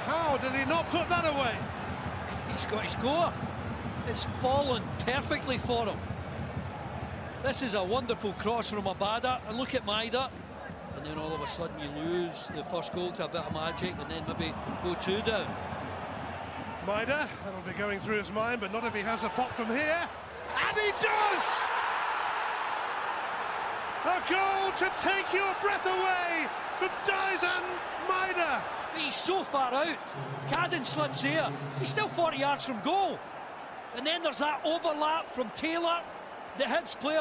How did he not put that away? He's got to score. It's fallen perfectly for him. This is a wonderful cross from Abada, and look at Maida. And then all of a sudden you lose the first goal to a bit of magic, and then maybe go 2 down. Maida, that'll be going through his mind, but not if he has a pop from here. And he does! A goal to take your breath away from Daizan Maida. He's so far out. Cadden slips here. He's still 40 yards from goal. And then there's that overlap from Taylor, the Hibs player.